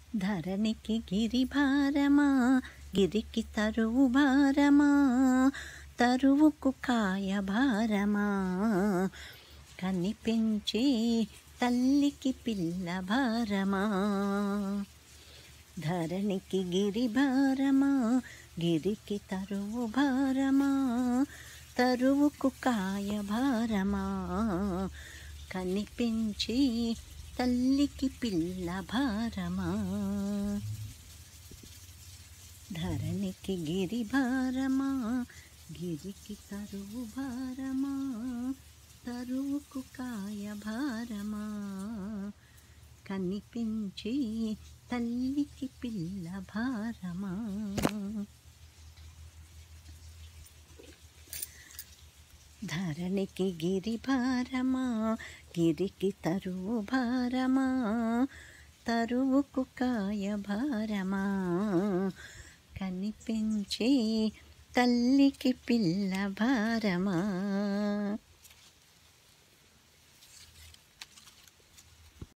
ధరణికి గిరిభారమా, గిరికి తరువు భారమా, తరువుకు కాయ భారమా, కనిపించే తల్లికి పిల్ల భారమా. ధరణికి గిరిభారమా, గిరికి తరువు భారమా, తరువుకు కాయ భారమా, కనిపించి తల్లికి పిల్ల భారమా. ధరణికి గిరిభారమా, గిరికి తరువు భారమా, తరువుకు కాయ భారమా, కనిపించి తల్లికి పిల్ల భారమా. ధరణికి గిరిభారమా, గిరికి తరువు భారమా, తరువుకు కాయ భారమా, కనిపించే తల్లికి పిల్ల భారమా.